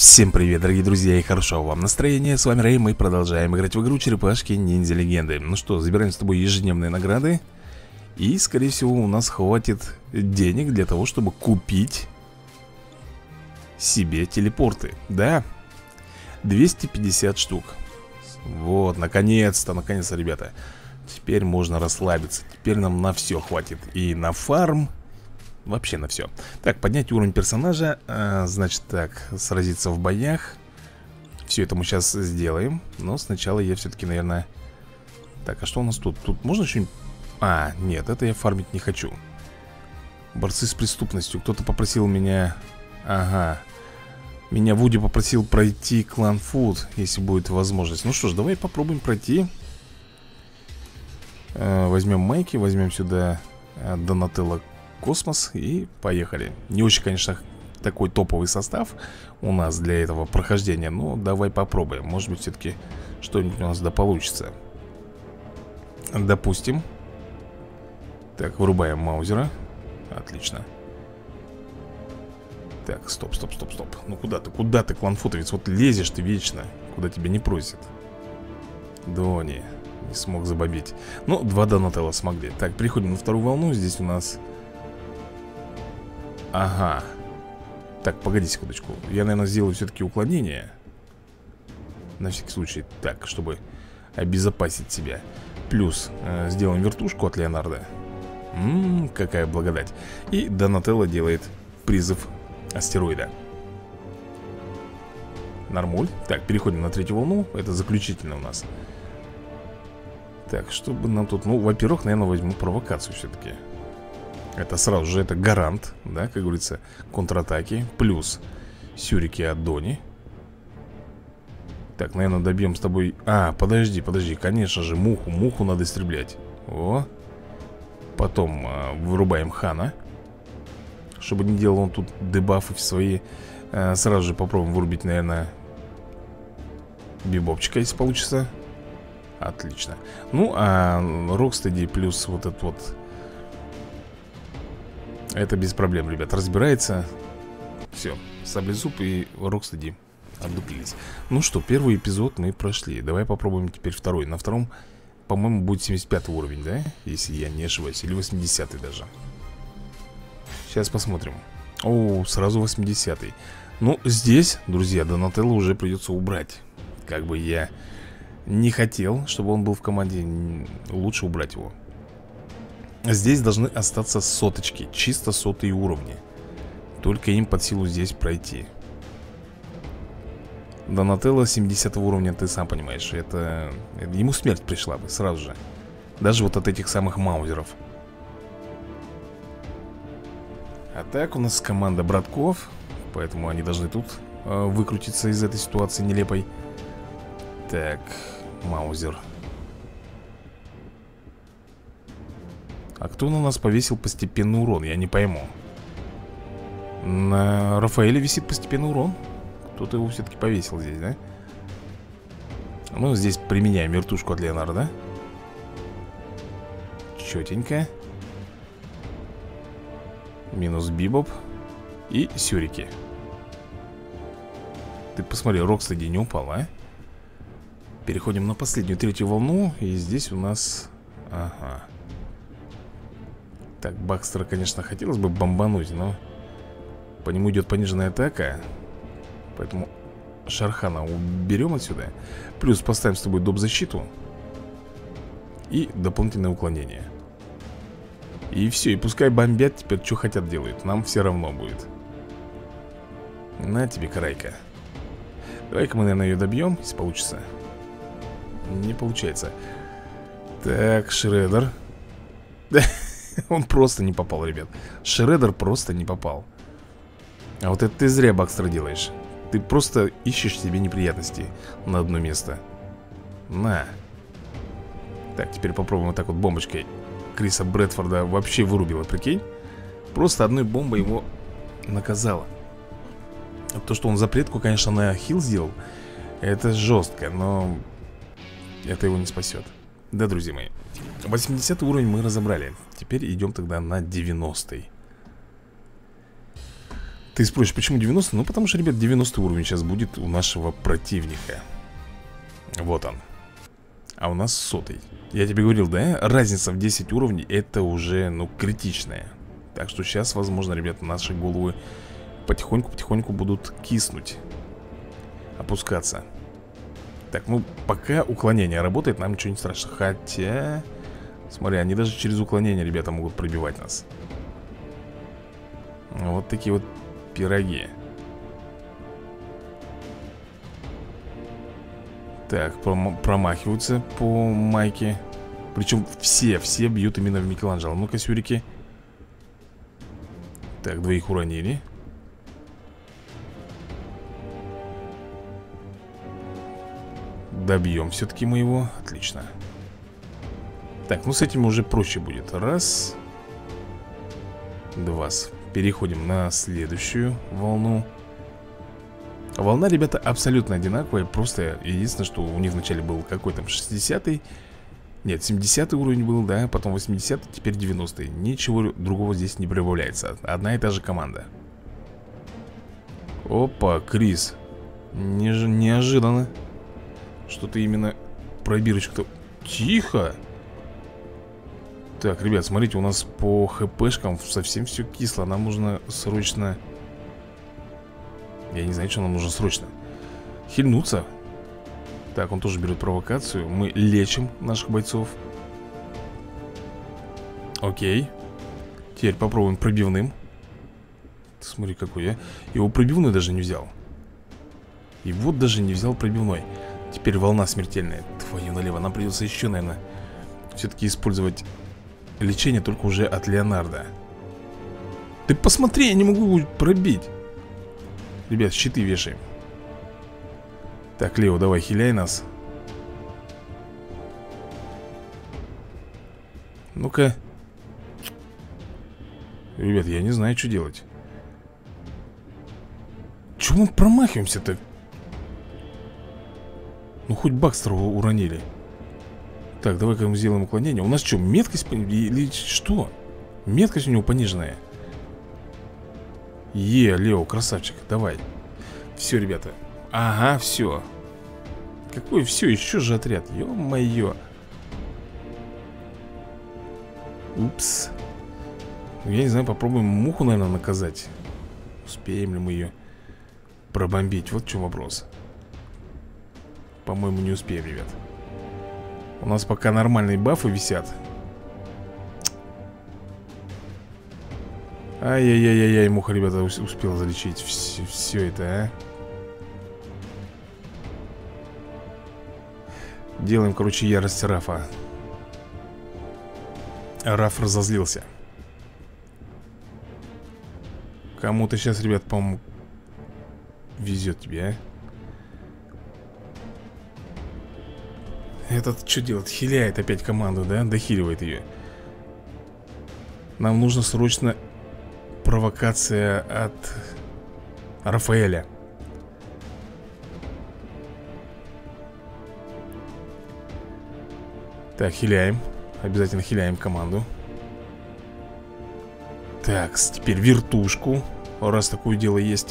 Всем привет, дорогие друзья, и хорошего вам настроения. С вами Рэй, мы продолжаем играть в игру Черепашки Ниндзя Легенды. Ну что, забираем с тобой ежедневные награды. И, скорее всего, у нас хватит денег для того, чтобы купить себе телепорты. Да, 250 штук. Вот, наконец-то, ребята. Теперь можно расслабиться. Теперь нам на все хватит. И на фарм. Вообще на все. Так, поднять уровень персонажа. Значит так, сразиться в боях. Все это мы сейчас сделаем. Но сначала я все-таки, наверное... Так, а что у нас тут? Тут можно что-нибудь... Нет, это я фармить не хочу. Борцы с преступностью. Кто-то попросил меня... Ага. Меня Вуди попросил пройти клан Фуд, если будет возможность. Ну что ж, давай попробуем пройти. Возьмем майки, возьмем сюда Донателло Космос и поехали. Не очень, конечно, такой топовый состав у нас для этого прохождения, но давай попробуем. Может быть, все-таки что-нибудь у нас да получится. Допустим. Так, вырубаем Маузера. Отлично. Так, стоп. Ну куда ты, кланфутовец? Вот лезешь ты вечно, куда тебя не просят. Дони, не смог забомбить. Ну, 2 Донателло смогли. Так, переходим на вторую волну. Здесь у нас... Ага. Так, погоди секундочку. Я, наверное, сделаю все-таки уклонение. На всякий случай. Так, чтобы обезопасить себя. Плюс сделаем вертушку от Леонардо. Какая благодать. И Донателло делает призыв астероида. Нормуль. Так, переходим на третью волну. Это заключительно у нас. Так, чтобы нам тут... Ну, во-первых, наверное, возьму провокацию все-таки. Это сразу же, это гарант, да, как говорится, контратаки. Плюс сюрики от Дони. Так, наверное, добьем с тобой... Подожди, конечно же, муху надо истреблять. О. Потом вырубаем Хана. Чтобы не делал он тут дебафы свои. Сразу же попробуем вырубить, наверное, Бибопчика, если получится. Отлично. Ну, а Рокстеди плюс вот этот вот... Это без проблем, ребят, разбирается. Все, Саблезуб и Рокстеди отдуплились. Ну что, первый эпизод мы прошли. Давай попробуем теперь второй. На втором, по-моему, будет 75 уровень, да? Если я не ошибаюсь, или 80 даже. Сейчас посмотрим. О, сразу 80-й. Ну, здесь, друзья, Донателло уже придется убрать. Как бы я не хотел, чтобы он был в команде, лучше убрать его. Здесь должны остаться соточки, чисто сотые уровни. Только им под силу здесь пройти. Донателло 70 уровня, ты сам понимаешь, это... Ему смерть пришла бы сразу же. Даже вот от этих самых маузеров. А так у нас команда братков. Поэтому они должны тут выкрутиться из этой ситуации нелепой. Так, маузер. А кто на нас повесил постепенный урон? Я не пойму. На Рафаэле висит постепенный урон. Кто-то его все-таки повесил здесь, да? Ну, здесь применяем вертушку от Леонардо. Четенько. Минус Бибоп. И сюрики. Ты посмотри, Рокстеди не упал, а? Переходим на последнюю, третью волну. И здесь у нас... Ага. Так, Бакстера, конечно, хотелось бы бомбануть, но по нему идет пониженная атака. Поэтому Шархана уберем отсюда. Плюс поставим с тобой доп-защиту. И дополнительное уклонение. И все, и пускай бомбят, теперь что хотят делают. Нам все равно будет. На тебе, карайка. Давай-ка мы, наверное, ее добьем, если получится. Не получается. Так, Шреддер. Он просто не попал, ребят. Шреддер просто не попал. А вот это ты зря, Бакстер, делаешь. Ты просто ищешь себе неприятности на одно место. На. Так, теперь попробуем вот так вот бомбочкой. Криса Брэдфорда вообще вырубила, прикинь. Просто одной бомбой его наказала. То, что он запретку, конечно, на хил сделал, это жестко, но это его не спасет. Да, друзья мои, 80 уровень мы разобрали. Теперь идем тогда на 90-й. Ты спросишь, почему 90? Ну, потому что, ребят, 90 уровень сейчас будет у нашего противника. Вот он. А у нас 100-й. Я тебе говорил, да? Разница в 10 уровней, это уже, ну, критичная. Так что сейчас, возможно, ребята, наши головы потихоньку будут киснуть. Опускаться. Так, ну, пока уклонение работает, нам ничего не страшно. Хотя... Смотри, они даже через уклонение, ребята, могут пробивать нас. Вот такие вот пироги. Так, промахиваются по майке. Причем все бьют именно в Микеланджело. Ну-ка, сюрики. Так, двоих уронили. Добьем все-таки мы его. Отлично. Так, ну с этим уже проще будет. Раз. Два. Переходим на следующую волну. Волна, ребята, абсолютно одинаковая. Просто единственное, что у них вначале был какой-то 60-й. Нет, 70-й уровень был, да. Потом 80-й, теперь 90-й. Ничего другого здесь не прибавляется. Одна и та же команда. Опа, Крис. Неожиданно. Что-то именно пробирочку-то... Тихо. Так, ребят, смотрите, у нас по хпшкам совсем все кисло. Нам нужно срочно... Я не знаю, что нам нужно срочно. Хильнуться. Так, он тоже берет провокацию. Мы лечим наших бойцов. Окей. Теперь попробуем пробивным. Смотри, какой я. Его пробивной даже не взял. И вот даже не взял пробивной. Теперь волна смертельная. Твою налево. Нам придется еще, наверное, все-таки использовать лечение, только уже от Леонардо. Ты посмотри, я не могу пробить. Ребят, щиты вешаем. Так, Лео, давай, хиляй нас. Ну-ка. Ребят, я не знаю, что делать. Чего мы промахиваемся-то? Ну, хоть Бакстера уронили. Так, давай-ка мы сделаем уклонение. У нас что, меткость или что? Меткость у него пониженная. Лео, красавчик, давай. Все, ребята. Ага, все. Какой все, еще же отряд. Ё-моё. Упс. Ну, я не знаю, попробуем муху, наверное, наказать. Успеем ли мы ее пробомбить? Вот в чем вопрос. По-моему, не успеем, ребят. У нас пока нормальные бафы висят. Ай-яй-яй-яй, муха, ребята, успела залечить все это, а. Делаем, короче, ярость Рафа. Раф разозлился. Кому-то сейчас, ребят, по-моему, везет тебе, а. Этот что делает? Хиляет опять команду, да? Дохиливает ее. Нам нужно срочно провокация от Рафаэля. Так, хиляем. Обязательно хиляем команду. Так, теперь вертушку. Раз такое дело есть.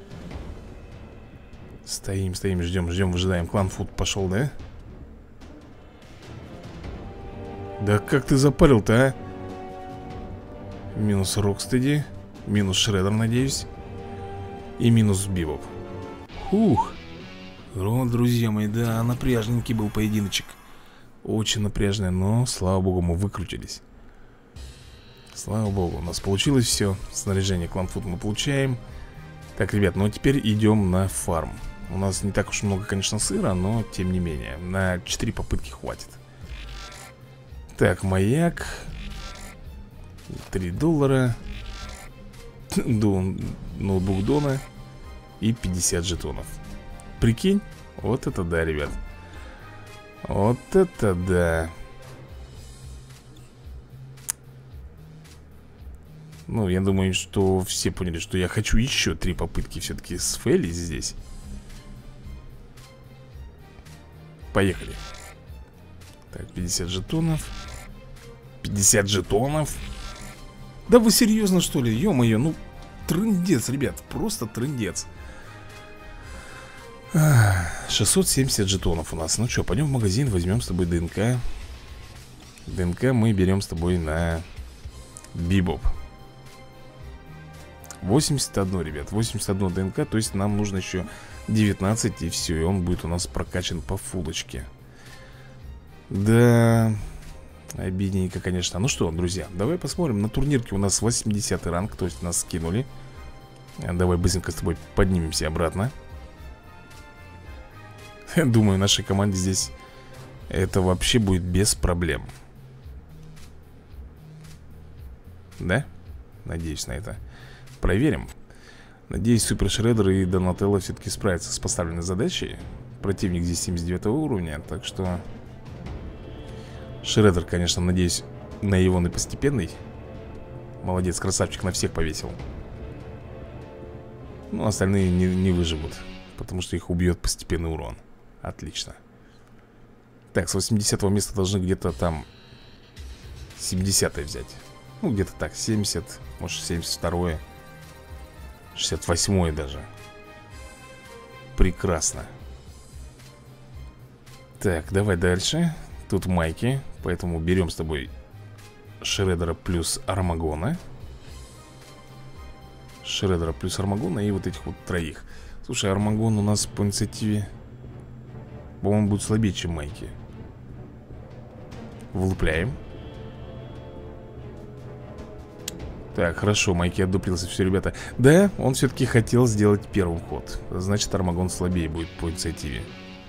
Стоим, ждем, выжидаем. Клан Фуд пошел, да? Да как ты запарил-то, а? Минус Рокстеди. Минус Шреддер, надеюсь. И минус Бибоп. Ух. Вот, друзья мои, да, напряжненький был поединочек. Очень напряжный, но, слава богу, мы выкрутились. Слава богу, у нас получилось все. Снаряжение Клан Фуд мы получаем. Так, ребят, ну а теперь идем на фарм. У нас не так уж много, конечно, сыра, но тем не менее. На 4 попытки хватит. Так, маяк. $3. Ноутбук Дона. И 50 жетонов. Прикинь? Вот это да, ребят. Вот это да. Ну, я думаю, что все поняли, что я хочу еще 3 попытки все-таки с Фелли здесь. Поехали. Так, 50 жетонов. 50 жетонов. Да вы серьезно, что ли? Ё-моё, ну трындец, ребят, просто трындец. 670 жетонов у нас. Ну что, пойдем в магазин, возьмем с тобой ДНК. ДНК мы берем с тобой на Бибоп. 81, ребят, 81 ДНК. То есть нам нужно еще 19. И все, и он будет у нас прокачан по фулочке. Да, обидненько, конечно. Ну что, друзья, давай посмотрим. На турнирке у нас 80 ранг, то есть нас скинули. Давай быстренько с тобой поднимемся обратно. Думаю, нашей команде здесь это вообще будет без проблем. Да? Надеюсь на это. Проверим. Надеюсь, Супер Шреддер и Донателло все-таки справятся с поставленной задачей. Противник здесь 79 уровня, так что... Шреддер, конечно, надеюсь, на его на постепенный. Молодец, красавчик, на всех повесил. Ну, остальные не выживут, потому что их убьет постепенный урон. Отлично. Так, с 80-го места должны где-то там 70-е взять. Ну, где-то так, 70, может 72-е, 68-е даже. Прекрасно. Так, давай дальше. Тут майки, поэтому берем с тобой Шреддера плюс Армагона. Шреддера плюс Армагона и вот этих вот троих. Слушай, Армагон у нас по инициативе, по-моему, будет слабее, чем майки. Влупляем. Так, хорошо, майки отдуплился, все, ребята. Да, он все-таки хотел сделать первый ход. Значит, Армагон слабее будет по инициативе.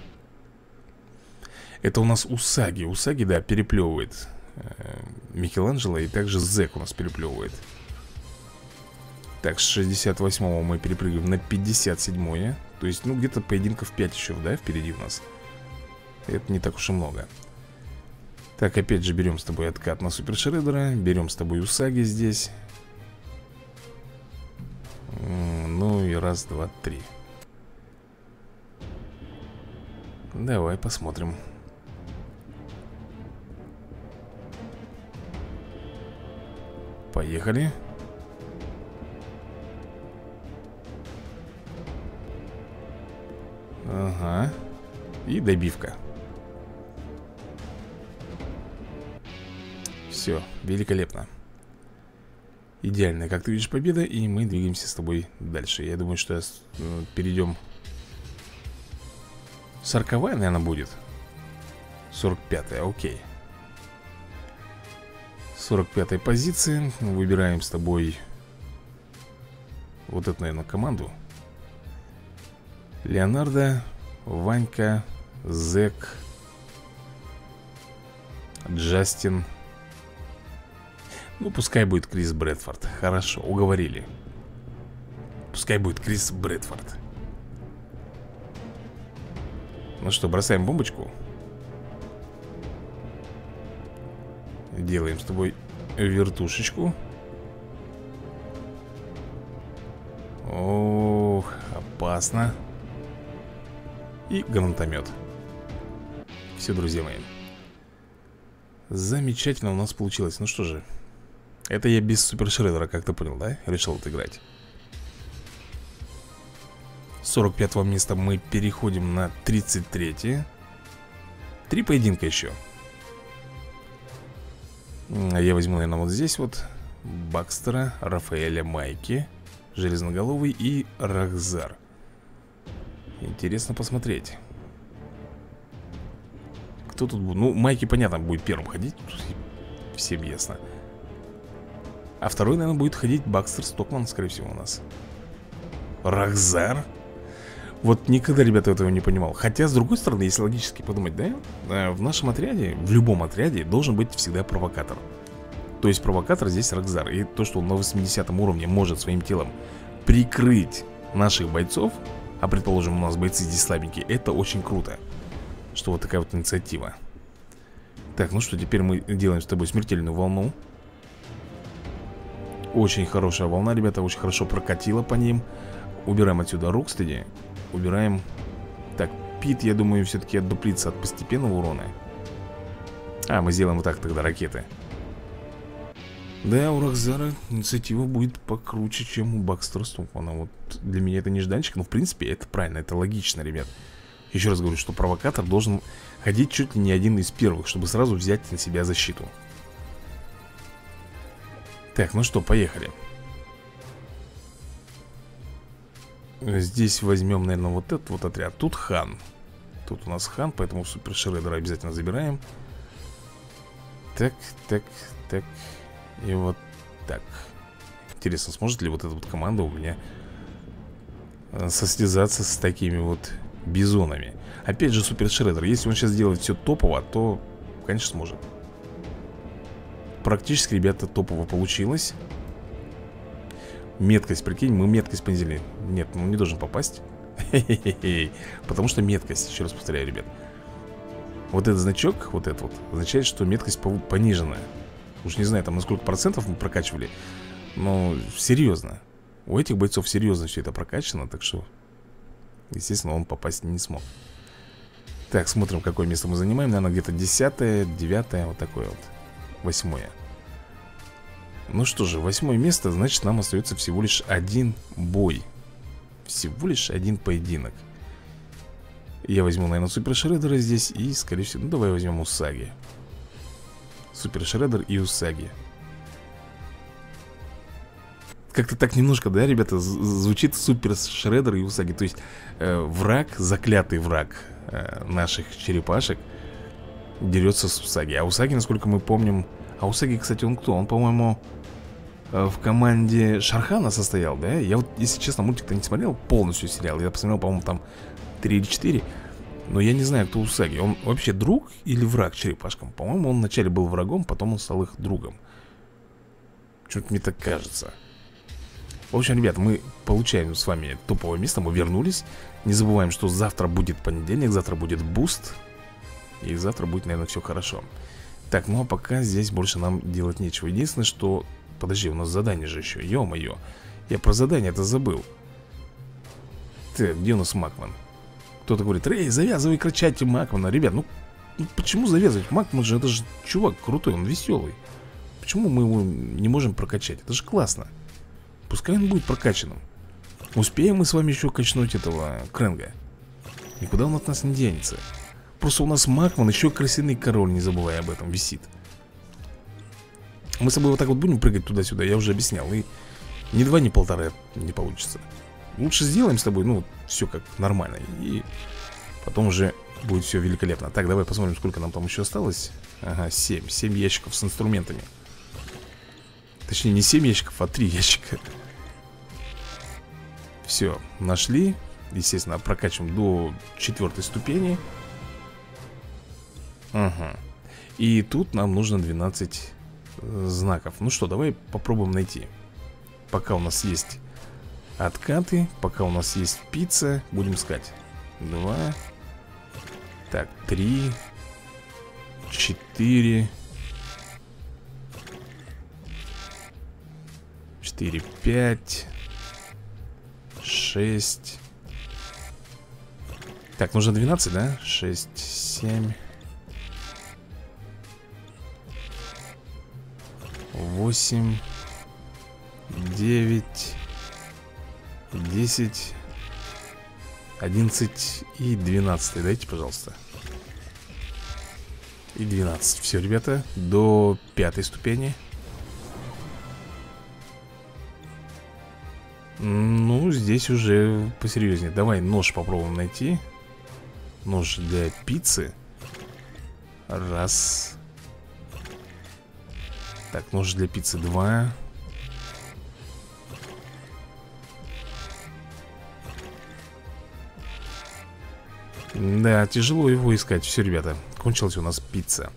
Это у нас Усаги. Усаги, да, переплевывает Микеланджело. И также Зек у нас переплевывает. Так, с 68-го мы перепрыгиваем на 57-е. То есть, ну, где-то поединков 5 еще, да, впереди у нас. Это не так уж и много. Так, опять же берем с тобой откат на Супер Шреддера. Берем с тобой Усаги здесь. Ну и раз, два, три. Давай посмотрим. Поехали. Ага. И добивка. Все, великолепно. Идеальная, как ты видишь, победа. И мы двигаемся с тобой дальше. Я думаю, что перейдем. 40-я, наверное, будет. 45-я, окей. 45-я позиция. Выбираем с тобой вот эту, наверное, команду. Леонардо, Ванька, Зек, Джастин. Ну, пускай будет Крис Брэдфорд. Хорошо, уговорили. Пускай будет Крис Брэдфорд. Ну что, бросаем бомбочку. Делаем с тобой вертушечку. Ох, опасно. И гранатомет. Все, друзья мои. Замечательно у нас получилось. Ну что же, это я без Супер Шреддера, как ты понял, да? Решил отыграть. С 45-го места мы переходим на 33-е. 3 поединка еще. Я возьму, наверное, вот здесь вот Бакстера, Рафаэля, Майки, Железноголовый и Рахзар. Интересно посмотреть. Кто тут будет? Ну, Майки, понятно, будет первым ходить. Всем ясно. А второй, наверное, будет ходить Бакстер Стокман, скорее всего, у нас. Рахзар? Вот никогда, ребята, этого не понимал. Хотя, с другой стороны, если логически подумать, да, в нашем отряде, в любом отряде должен быть всегда провокатор. То есть провокатор здесь Рахзар. И то, что он на 80 уровне может своим телом прикрыть наших бойцов, а предположим, у нас бойцы здесь слабенькие, это очень круто. Что вот такая вот инициатива. Так, ну что, теперь мы делаем с тобой смертельную волну. Очень хорошая волна, ребята, очень хорошо прокатила по ним. Убираем отсюда Рокстеди. Убираем. Так, Пит, я думаю, все-таки отдуплится от постепенного урона. А, мы сделаем вот так тогда ракеты. Да, у Рокзара инициатива будет покруче, чем у Бакстера Стумпмана. Вот для меня это нежданчик, но в принципе это правильно, это логично, ребят. Еще раз говорю, что провокатор должен ходить чуть ли не один из первых, чтобы сразу взять на себя защиту. Так, ну что, поехали. Здесь возьмем, наверное, вот этот вот отряд. Тут хан. Тут у нас хан, поэтому Супер Шреддера обязательно забираем. Так, так, так. И вот так. Интересно, сможет ли вот эта вот команда у меня состязаться с такими вот бизонами? Опять же, Супер Шреддер. Если он сейчас делает все топово, то, конечно, сможет. Практически, ребята, топово получилось. Меткость, прикинь, мы меткость понизили. Нет, ну не должен попасть. Потому что меткость, еще раз повторяю, ребят. Вот этот значок, вот этот вот, означает, что меткость пониженная. Уж не знаю, там на сколько процентов мы прокачивали. Но серьезно. У этих бойцов серьезно все это прокачано. Так что, естественно, он попасть не смог. Так, смотрим, какое место мы занимаем. Наверное, где-то 10-е, 9-е, вот такое вот, 8-е. Ну что же, 8-е место, значит, нам остается всего лишь один бой. Всего лишь один поединок. Я возьму, наверное, Супер Шреддера здесь. И, скорее всего, ну давай возьмем Усаги. Супер Шреддер и Усаги. Как-то так немножко, да, ребята, звучит Супер Шреддер и Усаги. То есть враг, заклятый враг наших черепашек дерется с Усаги. А Усаги, насколько мы помним... А Усаги, кстати, он кто? Он, по-моему, в команде Шархана состоял, да? Я вот, если честно, мультик-то не смотрел полностью сериал. Я посмотрел, по-моему, там 3 или 4. Но я не знаю, кто Усаги. Он вообще друг или враг черепашкам? По-моему, он вначале был врагом, потом он стал их другом. Что-то мне так кажется. В общем, ребят, мы получаем с вами топовое место. Мы вернулись. Не забываем, что завтра будет понедельник. Завтра будет буст. И завтра будет, наверное, все хорошо. Так, ну а пока здесь больше нам делать нечего. Единственное, что... Подожди, у нас задание же еще. Ё-моё. Я про задание-то забыл. Так, где у нас Макман? Кто-то говорит: Рэй, завязывай кричать Макмана. Ребят, ну почему завязывать? Макман же, это же чувак крутой, он веселый. Почему мы его не можем прокачать? Это же классно. Пускай он будет прокачанным. Успеем мы с вами еще качнуть этого Крэнга. Никуда он от нас не денется. Просто у нас Макман, еще крысиный король, не забывай об этом, висит. Мы с тобой вот так вот будем прыгать туда-сюда, я уже объяснял. И ни 2, ни 1,5 не получится. Лучше сделаем с тобой, ну, все как нормально. И потом уже будет все великолепно. Так, давай посмотрим, сколько нам там еще осталось. Ага, 7 ящиков с инструментами. Точнее, не 7 ящиков, а 3 ящика. Все, нашли. Естественно, прокачиваем до 4 ступени. Ага. И тут нам нужно 12 знаков. Ну что, давай попробуем найти. Пока у нас есть откаты, пока у нас есть пицца, будем искать. 2. Так, 3. 4. 4, 5. 6. Так, нужно 12, да? 6, 7. 8, 9, 10, 11 и 12. Дайте, пожалуйста. И 12. Все, ребята, до 5 ступени. Ну, здесь уже посерьезнее. Давай нож попробуем найти. Нож для пиццы. Раз. Так, нож для пиццы 2. Да, тяжело его искать. Все, ребята, кончилась у нас пицца.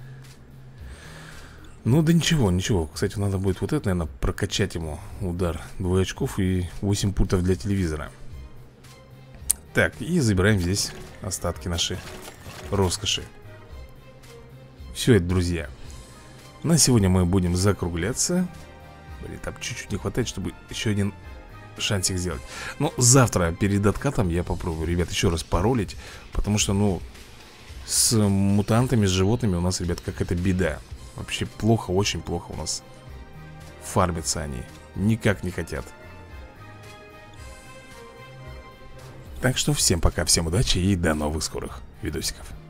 Ну да ничего, ничего. Кстати, надо будет вот это, наверное, прокачать ему. Удар 2 очков и 8 пультов для телевизора. Так, и забираем здесь остатки нашей роскоши. Все это, друзья. На сегодня мы будем закругляться. Блин, там чуть-чуть не хватает, чтобы еще один шансик сделать. Но завтра перед откатом я попробую, ребят, еще раз паролить. Потому что, ну, с мутантами, с животными у нас, ребят, какая-то беда. Вообще плохо, очень плохо у нас фармиться они никак не хотят. Так что всем пока, всем удачи и до новых скорых видосиков.